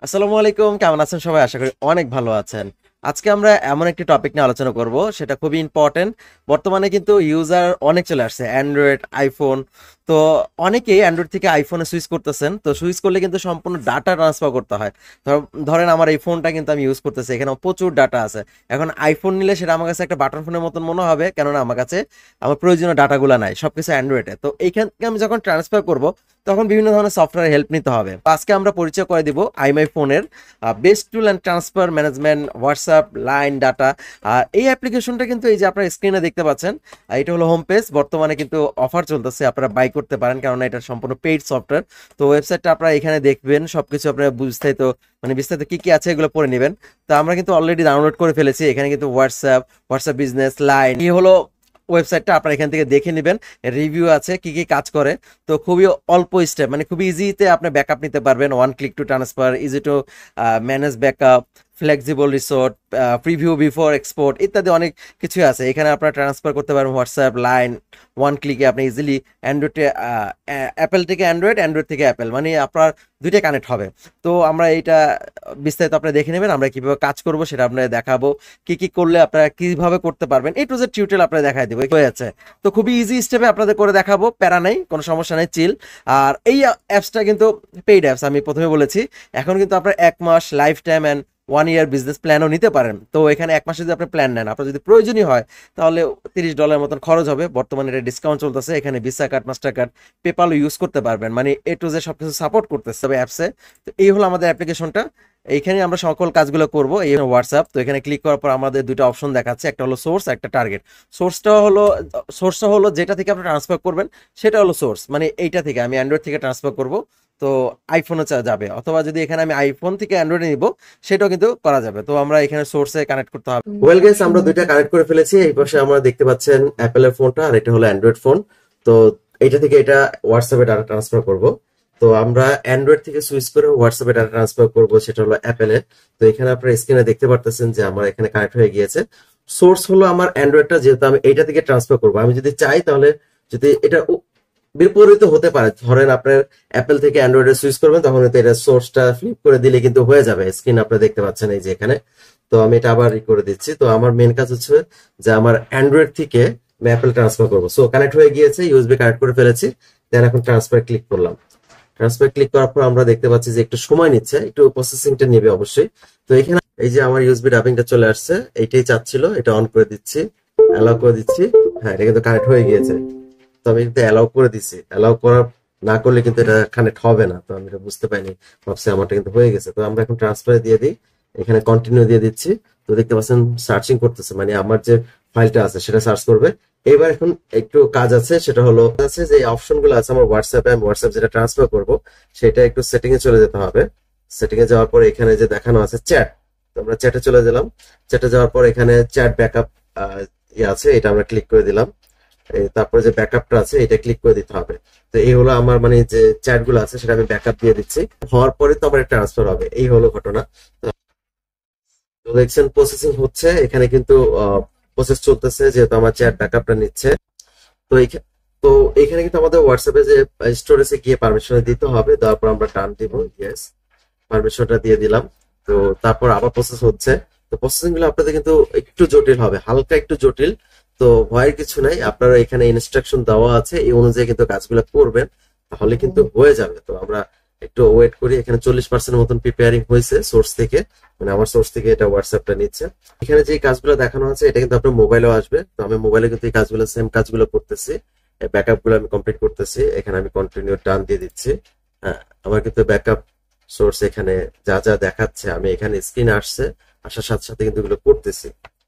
আসসালামু আলাইকুম, কেমন আছেন সবাই? আশা করি অনেক ভালো আছেন। আজকে আমরা এমন একটি টপিক নিয়ে আলোচনা করব, সেটা খুবই ইম্পর্টেন্ট। বর্তমানে কিন্তু ইউজার অনেক চলে আসছে, অ্যান্ড্রয়েড, আইফোন। তো অনেকেই অ্যান্ড্রয়েড থেকে আইফোনে সুইচ করতেছেন। তো সুইচ করলে কিন্তু সম্পূর্ণ ডাটা ট্রান্সফার করতে হয়। ধরেন আমার এই ফোনটা কিন্তু আমি ইউজ করতেছি, এখানে প্রচুর ডাটা আছে। এখন আইফোন নিলে সেটা আমার কাছে একটা বাটন ফোনের মতন মনে হবে, কেননা আমার কাছে আমার প্রয়োজনীয় ডাটাগুলো নাই, সবকিছু অ্যান্ড্রয়েডে। তো এইখান থেকে আমি যখন ট্রান্সফার করব, তখন বিভিন্ন ধরনের সফটওয়্যার হেল্প নিতে হবে। তো আজকে আমরা পরিচয় করে দিব আইমাই ফোনের best tool and transfer management, WhatsApp, line, data. আর এই অ্যাপ্লিকেশনটা কিন্তু এই যে আপনার স্ক্রিনে দেখতে পাচ্ছেন, এটা হলো হোম পেজ। বর্তমানে কিন্তু অফার চলতেছে, আপনারা বাই করতে পারেন, কারণ এটা সম্পূর্ণ পেইড সফটওয়্যার। তো ওয়েবসাইটটা আপনারা এখানে দেখবেন, সবকিছু আপনারা বিস্তারিত কি কি আছে এগুলো পড়ে নেবেন। তো আমরা কিন্তু অলরেডি ডাউনলোড করে ফেলেছি। এখানে কিন্তু হোয়াটসঅ্যাপ, হোয়াটসঅ্যাপ বিজনেস, লাইন, এই হলো ওয়েবসাইটটা। আপনারা এখান থেকে দেখে নেবেন, রিভিউ আছে, কি কি কাজ করে। তো খুবই অল্প স্টেপ, মানে খুবই ইজিতে আপনি ব্যাকআপ নিতে পারবেন। One click to transfer, easy to manage backup, flexible resort, preview before export ইত্যাদি অনেক কিছু আছে। এখানে আপনারা ট্রান্সফার করতে পারবেন হোয়াটসঅ্যাপ, লাইন, ওয়ান ক্লিকে আপনি ইজিলি অ্যান্ড্রয়েডে, অ্যাপেল থেকে অ্যান্ড্রয়েড, অ্যান্ড্রয়েড থেকে অ্যাপেল, মানে আপনার দুইটাই কানেক্ট হবে। তো আমরা এইটা বিস্তারিত আপনি দেখে নেবেন, আমরা কিভাবে কাজ করব সেটা আপনাদের দেখাবো। কি কি করলে আপনারা কিভাবে করতে পারবেন, এ টু জেড টিউটোরিয়াল আপনাদের দেখাই দেবো, হয়ে যাচ্ছে। তো খুবই ইজি স্টেপে আপনাদের করে দেখাবো, প্যারা নাই, কোনো সমস্যা নেই, চিল। আর এই অ্যাপসটা কিন্তু পেইড অ্যাপস, আমি প্রথমে বলেছি। এখন কিন্তু আপনার 1 মাস life time and 1 year business প্ল্যানও নিতে পারেন। তো এখানে 1 মাসে যদি আপনি প্ল্যান নেন, আপনার যদি প্রয়োজনীয় হয়, তাহলে $30 মতন খরচ হবে। বর্তমানে এটা ডিসকাউন্ট চলতেছে। এখানে ভিসা কার্ড, মাস্টার কার্ড, পেপালও ইউজ করতে পারবেন, মানে এ টু জেড সবকিছু সাপোর্ট করতেছে তবে অ্যাপসে। তো এই হলো আমাদের অ্যাপ্লিকেশনটা। এইখানে আমরা সকল কাজগুলো করব। এই হোয়াটসঅ্যাপ, তো এখানে ক্লিক করার পর আমাদের দুটো অপশন দেখাচ্ছে, একটা হলো সোর্স, একটা টার্গেট। সোর্সটা হলো যেটা থেকে আপনি ট্রান্সফার করবেন, সেটা হলো সোর্স, মানে এইটা থেকে আমি অ্যান্ড্রয়েড থেকে ট্রান্সফার করব। তো আইফোনে যাবে, অথবা যদি এখানে আমি আইফোন থেকে অ্যান্ড্রয়েডে নিব, সেটাও কিন্তু করা যাবে। তো আমরা এখানে সোর্সে কানেক্ট করতে হবে। ওয়েল গাইস, আমরা দুইটা কানেক্ট করে ফেলেছি। এই পাশে আমরা দেখতে পাচ্ছেন অ্যাপেলের ফোনটা, আর এটা হলো অ্যান্ড্রয়েড ফোন। তো এটা থেকে এটা হোয়াটসঅ্যাপে ডাটা ট্রান্সফার করব। তো আমরা অ্যান্ড্রয়েড থেকে সুইচ করে হোয়াটসঅ্যাপে ডাটা ট্রান্সফার করব, সেটা হলো অ্যাপেলে। তো এখানে আপনারা স্ক্রিনে দেখতে পারতেছেন যে আমার এখানে কানেক্ট হয়ে গিয়েছে। সোর্স হলো আমার অ্যান্ড্রয়েডটা, যেহেতু আমি এইটা থেকে ট্রান্সফার করব। আমি যদি চাই, তাহলে যদি এটা বিপরীত হতে পারে, ধরেন আপনার অ্যাপেল থেকে অ্যান্ড্রয়েডে সুইচ করবেন, তখন কিন্তু এটা সোর্সটা ফ্লিপ করে দিলে কিন্তু হয়ে যাবে। স্ক্রিন আপনারা দেখতে পাচ্ছেন এই যে এখানে। তো আমি এটা আবার করে দিচ্ছি। তো আমার মেন কাজ হচ্ছে যে আমার অ্যান্ড্রয়েড থেকে আমি অ্যাপেল ট্রান্সফার করবো। সো কানেক্ট হয়ে গিয়েছে, ইউএসবি কানেক্ট করে ফেলেছি। দেন এখন ট্রান্সফার ক্লিক করলাম। ট্রান্সফার ক্লিক করার পর আমরা দেখতে পাচ্ছি যে একটু সময় নিচ্ছে, একটু প্রসেসিংটা নেবে অবশ্যই। তো এখানে এই যে আমার ইউএসবি ডাবিংটা চলে আসছে, এইটাই চাচ্ছিল, এটা অন করে দিচ্ছি, অ্যালাউ করে দিচ্ছি। হ্যাঁ, এটা কিন্তু কানেক্ট হয়ে গিয়েছে। তো আমি কিন্তু অ্যালাউ করে দিছি। অ্যালাউ করা না করলে কিন্তু এটা কানেক্ট হবে না। তো আমি এটা বুঝতে পাইনি, ভাবছি আমারটা কিন্তু হয়ে গেছে। তো আমরা এখন ট্রান্সফারে দিয়ে দিই, এখানে কন্টিনিউ দিয়ে দিচ্ছি। তো দেখতে পাচ্ছেন সার্চিং করতেছে, মানে আমার যে ফাইলটা আছে সেটা সার্চ করবে। এবার এখন একটু কাজ আছে, সেটা হলো আছে যে অপশন গুলো আছে আমার হোয়াটসঅ্যাপে, আমি হোয়াটসঅ্যাপ যেটা ট্রান্সফার করবো সেটা একটু সেটিং এ চলে যেতে হবে। সেটিং এ যাওয়ার পর এখানে যে দেখানো আছে চ্যাট, তো আমরা চ্যাটে চলে গেলাম। চ্যাটে যাওয়ার পর এখানে চ্যাট ব্যাকআপ ইয়ে আছে, এটা আমরা ক্লিক করে দিলাম। তারপরে যে ব্যাকআপটা আছে এটা ক্লিক করে দিতে হবে। তো এই হলো আমার, মানে যে চ্যাট গুলো আছে সেটা আমি ব্যাকআপ দিয়ে দিচ্ছি। হওয়ার পরে তো আমার ট্রান্সফার হবে, এই হলো ঘটনা। তো দেখছেন প্রসেসিং হচ্ছে, এখানে কিন্তু প্রসেস চলতেছে, যেহেতু আমার চ্যাট ব্যাকআপটা নিচ্ছে। তো তো এখানে কিন্তু আমাদের হোয়াটসঅ্যাপে যে স্টোরেজে গিয়ে পারমিশন দিতে হবে, তারপর আমরা টান দিব, ইয়েস, পারমিশনটা দিয়ে দিলাম। তো তারপর আবার প্রসেস হচ্ছে। তো প্রসেসিং গুলো আপনাদের কিন্তু একটু জটিল হবে, হালকা একটু জটিল। তো ভয়ের কিছু নাই, আপনারা এখানে ইনস্ট্রাকশন দেওয়া আছে, এই অনুযায়ী কিন্তু কাজগুলো করবেন, তাহলে কিন্তু হয়ে যাবে। তো আমরা একটু ওয়েট করি। এখানে 40% মতন প্রিপেয়ারিং হয়েছে সোর্স থেকে, মানে আমার সোর্স থেকে এটা হোয়াটসঅ্যাপটা নিচ্ছে। এখানে যে কাজগুলো দেখানো আছে এটা কিন্তু আপনার মোবাইলেও আসবে। তো আমি মোবাইলে কিন্তু এই কাজগুলো, সেম কাজগুলো করতেছি, ব্যাকআপ গুলো আমি কমপ্লিট করতেছি। এখানে আমি কন্টিনিউ টান দিয়ে দিচ্ছি। হ্যাঁ, আমার কিন্তু ব্যাকআপ সোর্স এখানে যা যা দেখাচ্ছে, আমি এখানে স্ক্রিনে আসছে, আসার সাথে সাথে কিন্তু এগুলো করতেছি।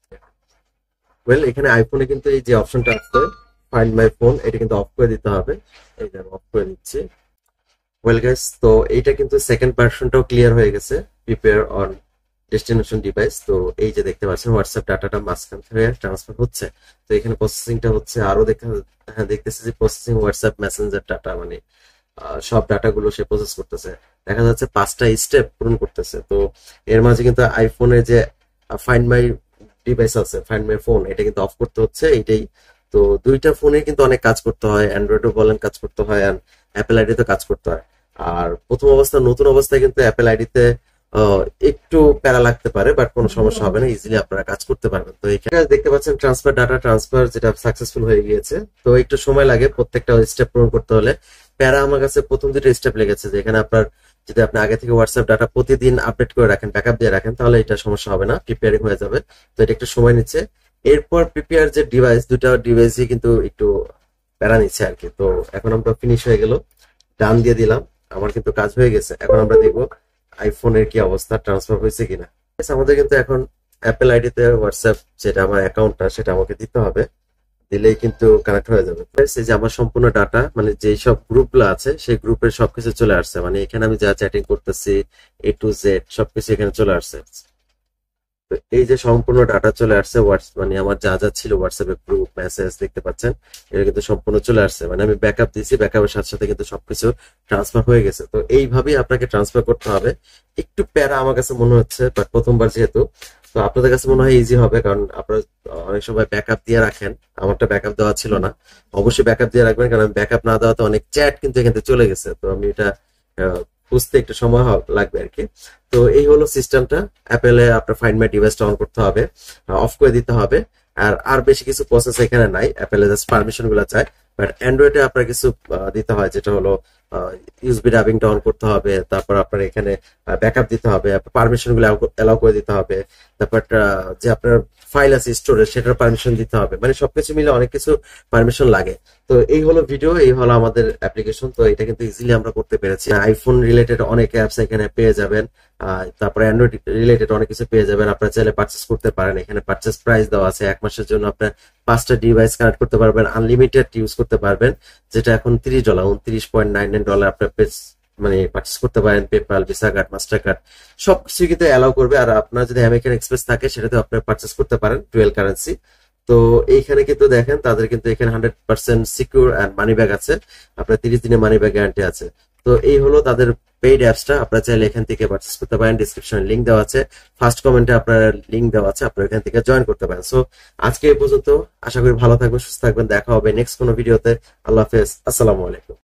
ওয়েল, এখানে আইফোনে কিন্তু এই যে অপশনটা আছে ফাইন্ড মাই ফোন, এটা কিন্তু অফ করে দিতে হবে। এই যে আমি অফ করে দিচ্ছি। ওয়েল গাইস, তো এইটা কিন্তু সেকেন্ড ভার্সনটাও ক্লিয়ার হয়ে গেছে, প্রিপেয়ার অন ডেস্টিনেশন ডিভাইস। তো এই যে দেখতে পাচ্ছেন হোয়াটসঅ্যাপ ডাটাটা মাঝখান থেকে ট্রান্সফার হচ্ছে। তো এখানে প্রসেসিংটা হচ্ছে, আরো দেখতেছি যে প্রসেসিং হোয়াটসঅ্যাপ মেসেঞ্জার ডাটা, মানে সব ডাটাগুলো সে প্রসেস করতেছে। দেখা যাচ্ছে 5টা স্টেপ পূরণ করতেছে। তো এর মাঝে কিন্তু আইফোনে যে ফাইন্ড মাই ডিভাইস আছে, ফাইন্ড মাই ফোন, এটা কিন্তু অফ করতে হচ্ছে এইটাই। তো দুইটা ফোনে কিন্তু অনেক কাজ করতে হয়, অ্যান্ড্রয়েডও বলেন কাজ করতে হয়, আর অ্যাপেল আইডিতে কাজ করতে হয়। আর প্রথম অবস্থা, নতুন অবস্থায় কিন্তু অ্যাপেল আইডিতে একটু প্যারা লাগতে পারে, বাট কোনো সমস্যা হবে না, ইজিলি আপনারা কাজ করতে পারবেন। তো এখানে দেখতে পাচ্ছেন ট্রান্সফার ডাটা ট্রান্সফার যেটা সাকসেসফুল হয়ে গিয়েছে। তো একটু সময় লাগে প্রত্যেকটা স্টেপ পূরণ করতে হলে। প্যারা আমার কাছে প্রথম দুটো স্টেপ লেগেছে, যে এখানে আপনার যদি আপনি আগে থেকে হোয়াটসঅ্যাপ ডাটা প্রতিদিন আপডেট করে রাখেন, ব্যাকআপ দিয়ে রাখেন, তাহলে এটা সমস্যা হবে না, প্রিপেয়ারিং হয়ে যাবে। তো এটা একটু সময় নিচ্ছে। এরপর প্রিপেয়ার যে ডিভাইস, দুটা ডিভাইসই কিন্তু একটু প্যারা নিচ্ছে আর কি। তো এখন আমরা ফিনিশ হয়ে গেল, ডান দিয়ে দিলাম, আমার কিন্তু কাজ হয়ে গেছে। এখন আমরা দেখবো আইফোনের কি অবস্থা, ট্রান্সফার হয়েছে কিনা। আমাদের কিন্তু এখন অ্যাপেল আইডিতে হোয়াটসঅ্যাপ যেটা আমার অ্যাকাউন্টটা, সেটা আমাকে দিতে হবে, দিলেই কিন্তু কানেক্ট হয়ে যাবে। এই যে আমার সম্পূর্ণ ডাটা, মানে যেই সব গ্রুপগুলো আছে সেই গ্রুপের সবকিছু চলে আসছে, মানে এখানে আমি যা চ্যাটিং করতেছি A to Z সবকিছু এখানে চলে আসছে। তো এই যে সম্পূর্ণ ডাটা চলে আসছে, মানে আমার যা যা ছিল হোয়াটসঅ্যাপে গ্রুপ মেসেজ দেখতে পাচ্ছেন, এটা কিন্তু সম্পূর্ণ চলে আসছে। মানে আমি ব্যাকআপ দিয়েছি, ব্যাকআপের সাথে সাথে কিন্তু সবকিছু ট্রান্সফার হয়ে গেছে। তো এইভাবেই আপনাকে ট্রান্সফার করতে হবে। একটু প্যারা আমার কাছে মনে হচ্ছে, বাট প্রথমবার যেহেতু, তো আপনাদের কাছে মনে হয় ইজি হবে, কারণ আপনারা অনেক সময় ব্যাকআপ দিয়ে রাখেন। আমারটা ব্যাকআপ দেওয়া ছিল না। অবশ্যই ব্যাকআপ দিয়ে রাখবেন, কারণ ব্যাকআপ না দেওয়াতে অনেক চ্যাট কিন্তু এখান থেকে চলে গেছে। তো আমি এটা বুঝতে একটু সময় লাগবে আর কি। তো এই হলো সিস্টেমটা। অ্যাপেলে আপনার ফাইন্ড মাই ডিভাইসটা অন করতে হবে, অফ করে দিতে হবে। আর বেশি কিছু প্রসেস এখানে নাই, অ্যাপেলে জাস্ট পারমিশন গুলো চায়। বাট অ্যান্ড্রয়েডে আপনার কিছু দিতে হয়, যেটা হলো ইউএসবি ডাবিংটা অন করতে হবে, তারপর আপনার এখানে ব্যাকআপ দিতে হবে, পারমিশন গুলো অ্যালাউ করে দিতে হবে, তারপর যে আপনার ফাইল আছে স্টোরেজ সেটার পারমিশন দিতে হবে। মানে সবকিছু মিলে অনেক কিছু পারমিশন লাগে। তো এই হলো ভিডিও, এই হলো আমাদের অ্যাপ্লিকেশন। তো এটা কিন্তু ইজিলি আমরা করতে পেরেছি। আইফোন রিলেটেড অনেক অ্যাপস এখানে পেয়ে যাবেন, তারপরে অ্যান্ড্রয়েড রিলেটেড অনেক কিছু পেয়ে যাবেন। আপনারা চাইলে পারচেস করতে পারেন, এখানে পারচেস প্রাইস দেওয়া আছে। 1 মাসের জন্য আপনার 5টা ডিভাইস কানেক্ট করতে পারবেন, আনলিমিটেড ইউজ করতে পারবেন, যেটা এখন $30 $29.99 আপনার মানে পারচেস করতে পারেন। PayPal, Visa card, master card সবকিছু কিন্তু অ্যালাউ করবে। আর আপনার যদি আমেরিকান এক্সপ্রেস থাকে, সেটাতে আপনার পারচেস করতে পারেন ডুয়েল কারেন্সি। তো এইখানে কিন্তু দেখেন তাদের কিন্তু এখানে 100% সিকিউর অ্যান্ড মানি ব্যাগ আছে, আপনার 30 দিনের মানি ব্যাগ গ্যারান্টি আছে। তো এই হলো তাদের পেইড অ্যাপসটা, আপনারা চাইলে এখান থেকে পারচেস করতে পারেন। ডিসক্রিপশনে লিংক দেওয়া আছে, ফার্স্ট কমেন্টে আপনার লিংক দেওয়া আছে, আপনারা এখান থেকে জয়েন করতে পারেন। সো আজকে এই পর্যন্ত, আশা করি ভালো থাকবেন, সুস্থ থাকবেন, দেখা হবে নেক্সট কোনো ভিডিওতে। আল্লাহ হাফেজ, আসসালামু আলাইকুম।